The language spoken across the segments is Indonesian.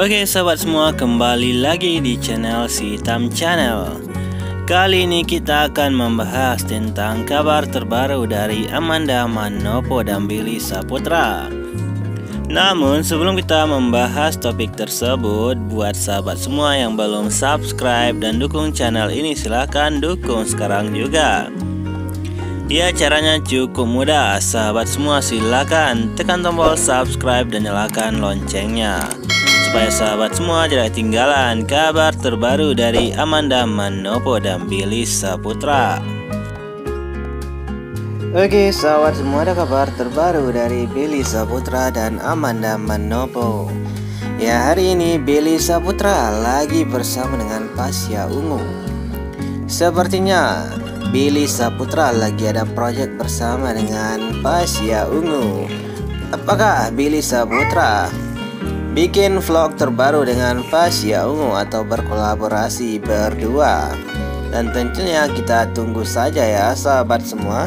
Oke sahabat semua, kembali lagi di channel Si Hitam Channel. Kali ini kita akan membahas tentang kabar terbaru dari Amanda Manopo dan Billy Saputra. Namun sebelum kita membahas topik tersebut, buat sahabat semua yang belum subscribe dan dukung channel ini, silahkan dukung sekarang juga. Ya, caranya cukup mudah. Sahabat semua silakan tekan tombol subscribe dan nyalakan loncengnya, supaya sahabat semua tidak ketinggalan kabar terbaru dari Amanda Manopo dan Billy Saputra. Oke sahabat semua, ada kabar terbaru dari Billy Saputra dan Amanda Manopo. Ya, hari ini Billy Saputra lagi bersama dengan Pasha Ungu. Sepertinya Billy Saputra lagi ada proyek bersama dengan Pasha Ungu. Apakah Billy Saputra bikin vlog terbaru dengan Pasha Ungu atau berkolaborasi berdua? Dan tentunya kita tunggu saja ya sahabat semua.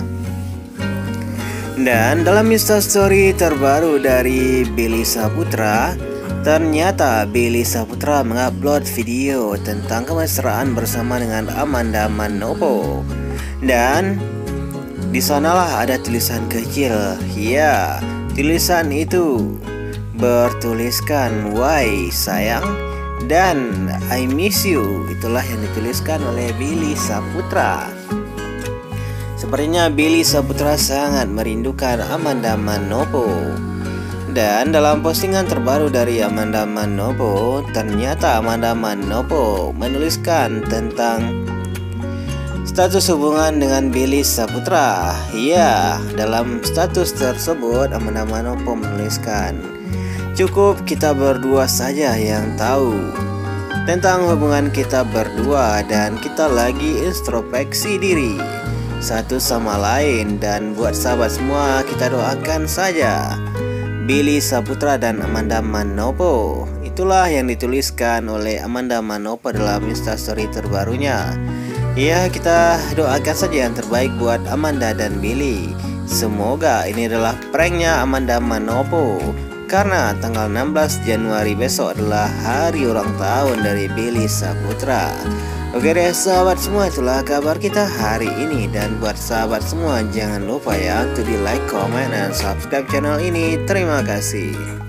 Dan dalam instastory terbaru dari Billy Saputra, ternyata Billy Saputra mengupload video tentang kemesraan bersama dengan Amanda Manopo. Dan di sanalah ada tulisan kecil. Ya, tulisan itu bertuliskan "Why sayang" dan "I miss you". Itulah yang dituliskan oleh Billy Saputra. Sepertinya Billy Saputra sangat merindukan Amanda Manopo. Dan dalam postingan terbaru dari Amanda Manopo, ternyata Amanda Manopo menuliskan tentang status hubungan dengan Billy Saputra. Ya, dalam status tersebut Amanda Manopo menuliskan, "Cukup kita berdua saja yang tahu tentang hubungan kita berdua, dan kita lagi introspeksi diri satu sama lain, dan buat sahabat semua kita doakan saja Billy Saputra dan Amanda Manopo." Itulah yang dituliskan oleh Amanda Manopo dalam instastory terbarunya. Ya, kita doakan saja yang terbaik buat Amanda dan Billy. Semoga ini adalah pranknya Amanda Manopo, karena tanggal 16 Januari besok adalah hari ulang tahun dari Billy Saputra. Oke deh sahabat semua, itulah kabar kita hari ini. Dan buat sahabat semua, jangan lupa ya untuk di like, comment, dan subscribe channel ini. Terima kasih.